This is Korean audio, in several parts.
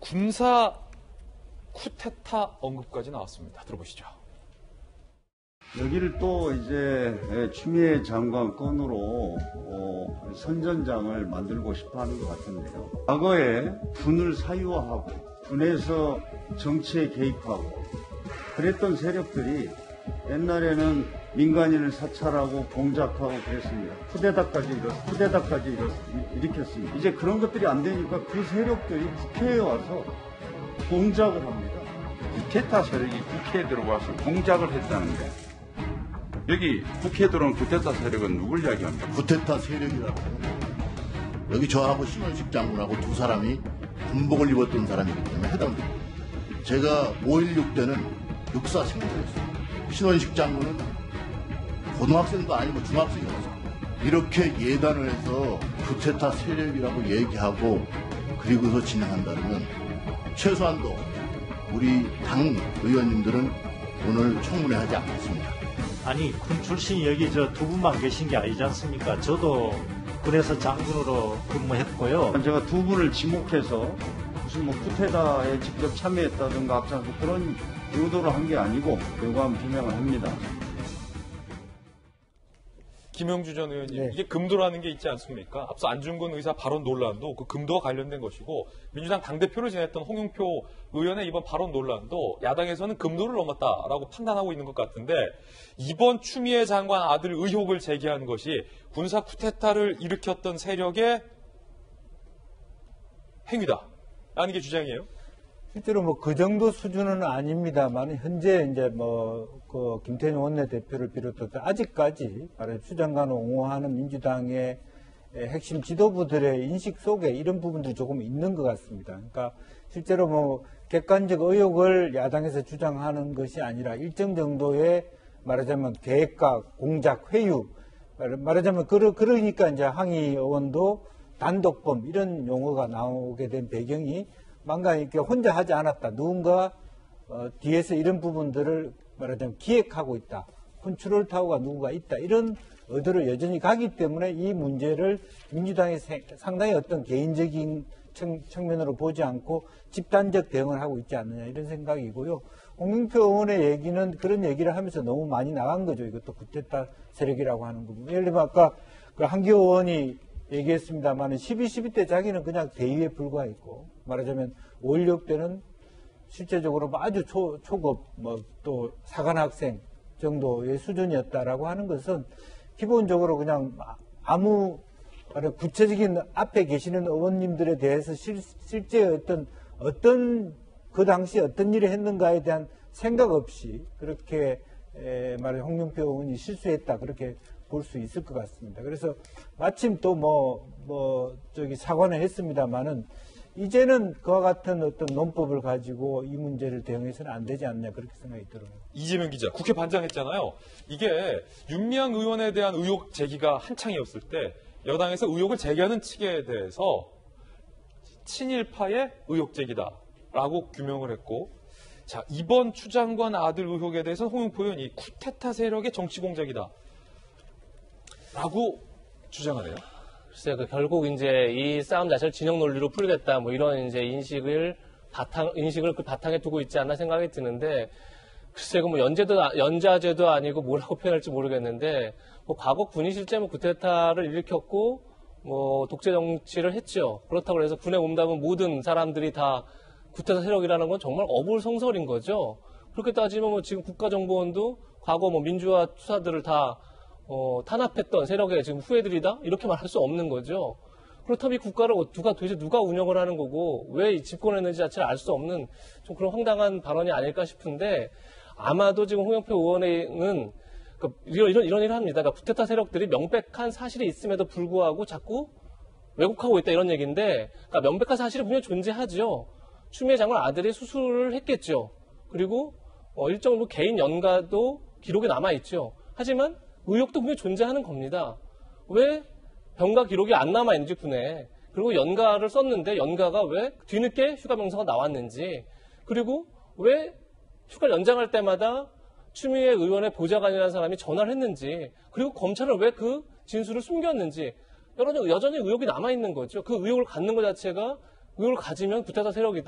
군사 쿠데타 언급까지 나왔습니다. 들어보시죠. 여기를 또 이제 추미애 장관 건으로 선전장을 만들고 싶어 하는 것 같은데요. 과거에 군을 사유화하고 군에서 정치에 개입하고 그랬던 세력들이 옛날에는 민간인을 사찰하고 공작하고 그랬습니다. 쿠데타까지 일으켰습니다. 이제 그런 것들이 안 되니까 그 세력들이 국회에 와서 공작을 합니다. 쿠데타 세력이 국회에 들어와서 공작을 했다는데 여기 국회에 들어온 쿠데타 세력은 누굴 이야기합니까? 쿠데타 세력이라고 여기 저하고 신원식 장군하고 두 사람이 군복을 입었던 사람이기 때문에 해당됩니다. 제가 5.16 때는 육사 생존했어요. 신원식 장군은 고등학생도 아니고 중학생이었어요. 이렇게 예단을 해서 쿠데타 세력이라고 얘기하고 그리고서 진행한다면 최소한도 우리 당 의원님들은 오늘 청문회 하지 않겠습니다. 아니 군 출신이 여기 저 두 분만 계신 게 아니지 않습니까? 저도 군에서 장군으로 근무했고요. 제가 두 분을 지목해서 무슨 쿠데타에 직접 참여했다든가 앞장서 그런 의도로 한 게 아니고 요구한 비명을 합니다. 김영주 전 의원님, 네. 이게 금도라는 게 있지 않습니까? 앞서 안중근 의사 발언 논란도 그 금도와 관련된 것이고 민주당 당대표를 지냈던 홍영표 의원의 이번 발언 논란도 야당에서는 금도를 넘었다라고 판단하고 있는 것 같은데 이번 추미애 장관 아들 의혹을 제기한 것이 군사 쿠데타를 일으켰던 세력의 행위다라는 게 주장이에요? 실제로 뭐 그 정도 수준은 아닙니다만 현재 이제 그 김태년 원내대표를 비롯해서 아직까지 추 장관을 옹호하는 민주당의 핵심 지도부들의 인식 속에 이런 부분들이 조금 있는 것 같습니다. 그러니까 실제로 뭐 객관적 의혹을 야당에서 주장하는 것이 아니라 일정 정도의 말하자면 계획과 공작, 회유, 말하자면 그러니까 이제 항의 의원도 단독범 이런 용어가 나오게 된 배경이 망가 이렇게 혼자 하지 않았다. 누군가 뒤에서 이런 부분들을 말하자면 기획하고 있다. 컨트롤 타워가 누구가 있다. 이런 의도를 여전히 가기 때문에 이 문제를 민주당이 상당히 어떤 개인적인 측면으로 보지 않고 집단적 대응을 하고 있지 않느냐 이런 생각이고요. 홍영표 의원의 얘기는 그런 얘기를 하면서 너무 많이 나간 거죠. 이것도 쿠데타 세력이라고 하는 부분. 예를 들면 아까 그 한기호 의원이 얘기했습니다만 12 때 자기는 그냥 대위에 불과했고 말하자면 5.16 때는 실제적으로 아주 초급 또 사관학생 정도의 수준이었다라고 하는 것은 기본적으로 그냥 아무 구체적인 앞에 계시는 의원님들에 대해서 실제 어떤 그 당시 어떤 일을 했는가에 대한 생각 없이 그렇게 홍영표 의원이 실수했다 그렇게 볼 수 있을 것 같습니다. 그래서 마침 또 사과는 했습니다만은 이제는 그와 같은 어떤 논법을 가지고 이 문제를 대응해서는 안 되지 않냐 그렇게 생각이 들어요. 이재명 기자, 국회 반장했잖아요. 이게 윤미향 의원에 대한 의혹 제기가 한창이었을 때 여당에서 의혹을 제기하는 측에 대해서 친일파의 의혹 제기다라고 규명을 했고 자 이번 추 장관 아들 의혹에 대해서는 홍영표 의원이 쿠데타 세력의 정치 공작이다. 라고 주장하네요. 글쎄요, 결국 이제 이 싸움 자체를 진영 논리로 풀겠다, 이런 이제 인식을 그 바탕에 두고 있지 않나 생각이 드는데, 글쎄요, 연좌제도 아니고 뭐라고 표현할지 모르겠는데, 과거 군이 실제 쿠데타를 일으켰고, 독재 정치를 했죠. 그렇다고 해서 군에 몸담은 모든 사람들이 다 쿠데타 세력이라는 건 정말 어불성설인 거죠. 그렇게 따지면 지금 국가정보원도 과거 민주화 투사들을 다 탄압했던 세력의 지금 후예들이다? 이렇게 말할 수 없는 거죠. 그렇다면 이 국가를 도대체 누가 운영을 하는 거고, 왜 집권했는지 자체를 알 수 없는 좀 그런 황당한 발언이 아닐까 싶은데, 아마도 지금 홍영표 의원은 이런 일을 합니다. 그러니까 쿠데타 세력들이 명백한 사실이 있음에도 불구하고 자꾸 왜곡하고 있다 이런 얘기인데, 그러니까 명백한 사실이 분명히 존재하죠. 추미애 장관 아들이 수술을 했겠죠. 그리고 일정 개인 연가도 기록이 남아있죠. 하지만 의혹도 분명히 존재하는 겁니다. 왜 병가 기록이 안 남아있는지 군에, 그리고 연가를 썼는데 연가가 왜 뒤늦게 휴가 명사가 나왔는지, 그리고 왜 휴가를 연장할 때마다 추미애 의원의 보좌관이라는 사람이 전화를 했는지, 그리고 검찰은 왜 그 진술을 숨겼는지 여전히 의혹이 남아있는 거죠. 그 의혹을 갖는 것 자체가 의혹을 가지면 쿠데타 세력이다.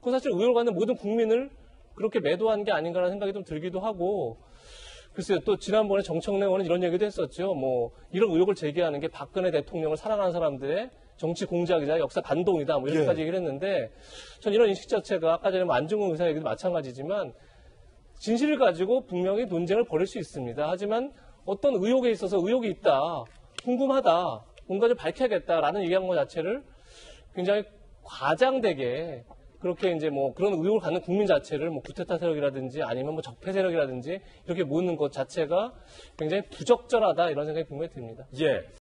그건 사실 의혹을 갖는 모든 국민을 그렇게 매도한 게 아닌가라는 생각이 좀 들기도 하고, 글쎄요, 또 지난번에 정청래 의원은 이런 얘기도 했었죠. 뭐 이런 의혹을 제기하는 게 박근혜 대통령을 사랑하는 사람들의 정치 공작이자 역사 반동이다, 뭐 이렇게까지 얘기를 했는데, 전 이런 인식 자체가 아까 전에 안중근 의사 얘기도 마찬가지지만 진실을 가지고 분명히 논쟁을 벌일 수 있습니다. 하지만 어떤 의혹에 있어서 의혹이 있다, 궁금하다, 뭔가 좀 밝혀야겠다라는 얘기한 것 자체를 굉장히 과장되게 그렇게 이제 뭐 그런 의혹을 갖는 국민 자체를 뭐 구테타 세력이라든지 아니면 뭐 적폐 세력이라든지 이렇게 모으는 것 자체가 굉장히 부적절하다, 이런 생각이 분명히 듭니다. 예.